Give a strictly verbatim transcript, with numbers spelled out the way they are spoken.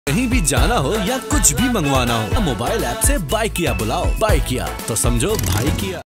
कहीं भी जाना हो या कुछ भी मंगवाना हो, मोबाइल ऐप से बाय किया बुलाओ। बाय किया तो समझो भाई किया।